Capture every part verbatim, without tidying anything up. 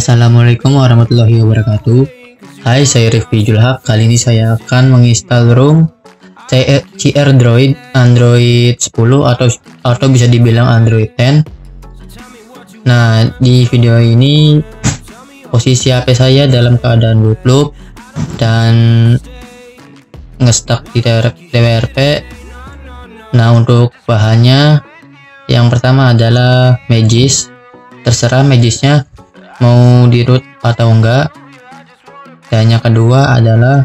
Assalamualaikum warahmatullahi wabarakatuh. Hai, saya Rifki Julhak. Kali ini saya akan menginstal ROM C R Droid Android sepuluh atau atau bisa dibilang Android sepuluh. Nah, di video ini posisi H P saya dalam keadaan boot loop dan ngestak di T W R P. Nah, untuk bahannya yang pertama adalah Magis. Terserah Magisnya mau di root atau enggak. Dan yang kedua adalah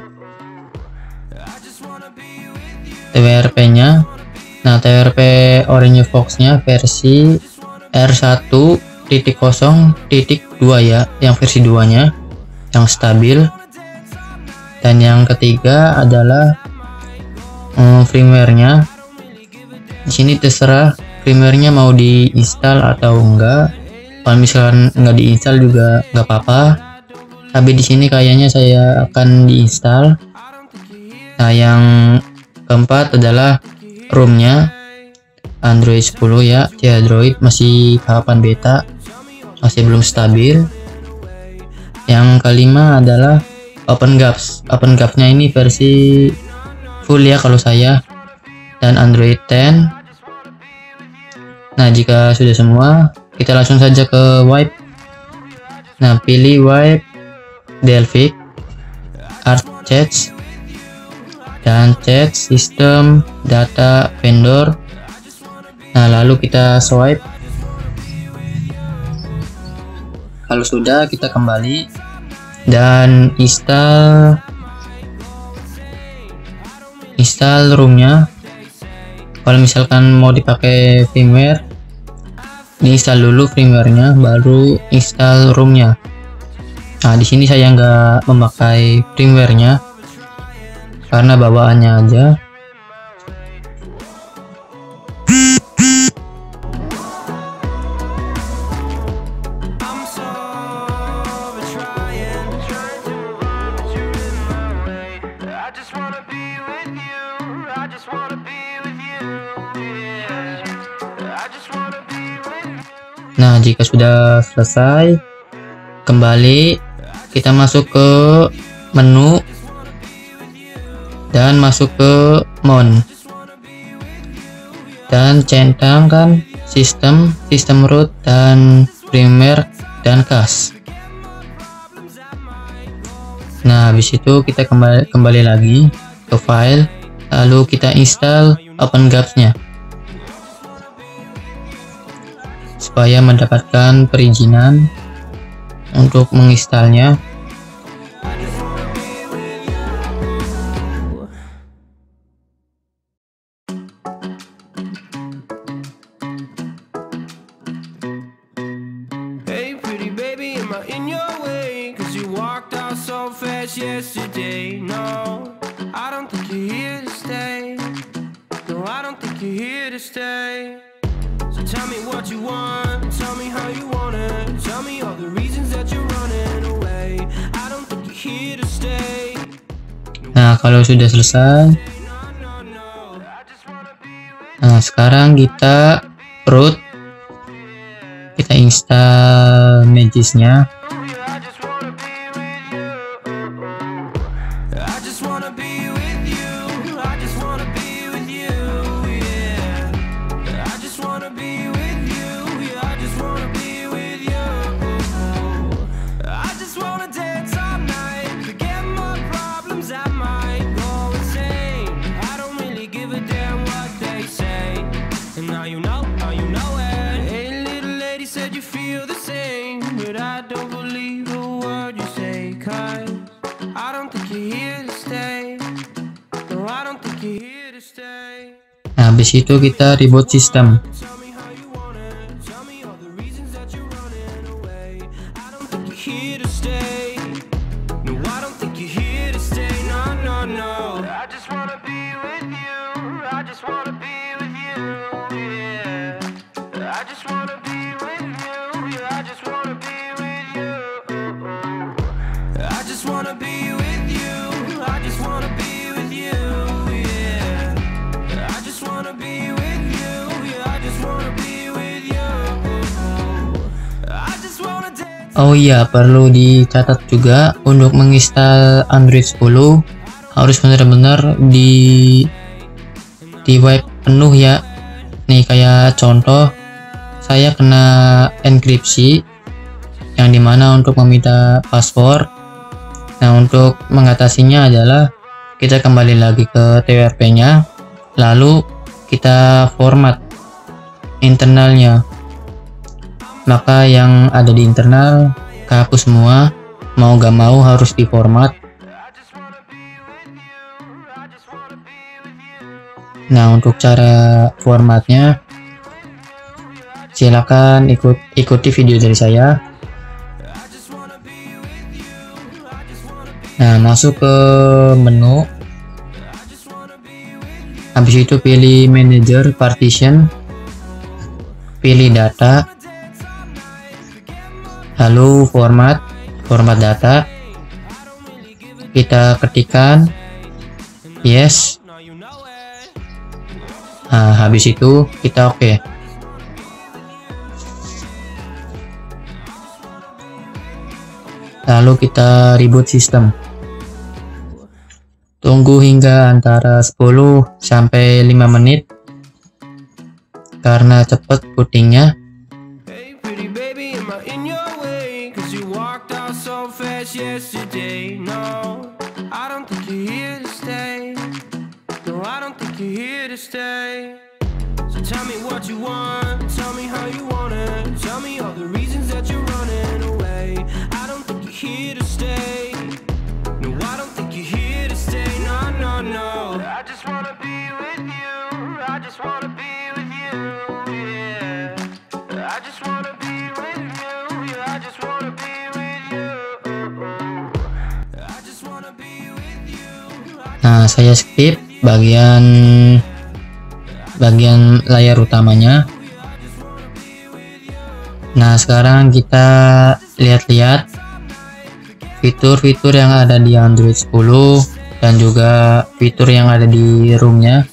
T W R P nya. Nah, T W R P Orange Fox nya versi R satu titik nol titik dua ya, yang versi dua nya yang stabil. Dan yang ketiga adalah um, firmware nya. Di sini terserah firmware nya mau diinstal atau enggak. Kalau misalkan nggak diinstal juga nggak apa-apa, tapi di sini kayaknya saya akan diinstal. Nah, yang keempat adalah ROM-nya Android sepuluh ya, C R Droid masih tahapan beta, masih belum stabil. Yang kelima adalah OpenGAPS. OpenGAPS-nya ini versi full ya kalau saya, dan Android sepuluh. Nah, jika sudah semua, kita langsung saja ke wipe. Nah, pilih wipe Delphic ArchChat dan chat sistem data vendor. Nah, lalu kita swipe. Kalau sudah, kita kembali dan install install ROM-nya. Kalau misalkan mau dipakai firmware, diinstal dulu firmware-nya, baru install ROM-nya. Nah, di sini saya nggak memakai firmware-nya karena bawaannya aja. Nah, jika sudah selesai, kembali kita masuk ke menu dan masuk ke mount dan centangkan sistem, sistem root dan firmware dan cache. Nah, habis itu kita kembali kembali lagi ke file, lalu kita install OpenGAPS-nya supaya mendapatkan perizinan untuk menginstalnya. Hey pretty baby, am I in your way? Cause you walked out so fast yesterday. No, I don't think you're here to stay. No, I don't think you're here to stay. So tell me what you want, tell me how you want it, tell me all the reasons that you're running away. I don't think you're here to stay. Nah, kalau sudah selesai, nah sekarang kita root, kita install Magisnya. Nah, habis itu kita reboot sistem. Oh iya, perlu dicatat juga untuk menginstal Android sepuluh harus benar-benar di di wipe penuh ya. Nih kayak contoh, saya kena enkripsi yang dimana untuk meminta password. Nah, untuk mengatasinya adalah kita kembali lagi ke T W R P nya, lalu kita format internalnya. Maka yang ada di internal kehapus semua, mau gak mau harus diformat. Nah, untuk cara formatnya silakan ikut ikuti video dari saya. Nah, masuk ke menu, habis itu pilih manager partition, pilih data, lalu format format data, kita ketikkan yes. Nah, habis itu kita oke okay. Lalu kita reboot sistem. Tunggu hingga antara sepuluh sampai lima menit karena cepat bootingnya. Hey pretty baby, am I in your way? Cause you walked out so fast yesterday. No, I don't think you're here to stay. No, I don't think you're here to stay. So tell me what you want, tell me how you want it. Tell me all the reasons that you're running away. I don't think you're here to stay. No, I don't think you're here to stay. No, no, no. I just wanna be with you. I just wanna be with you. Yeah. I just wanna be with you. Yeah, I just wanna be with you. I just wanna be with you. Nah, saya skip bagian bagian layar utamanya. Nah, sekarang kita lihat-lihat fitur-fitur yang ada di Android sepuluh dan juga fitur yang ada di roomnya.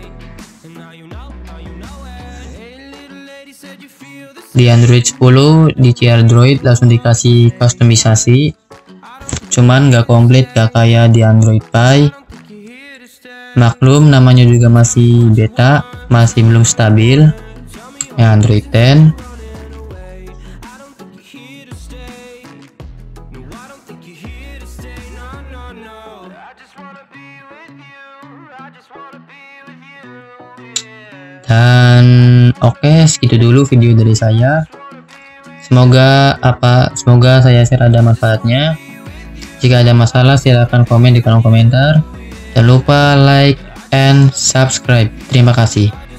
Di Android sepuluh di C R Droid langsung dikasih kustomisasi, cuman nggak komplit, gak kayak di Android Pie. Maklum namanya juga masih beta, masih belum stabil ya Android sepuluh. Dan oke, okay, segitu dulu video dari saya. Semoga apa semoga saya share ada manfaatnya. Jika ada masalah silahkan komen di kolom komentar. Jangan lupa like and subscribe. Terima kasih.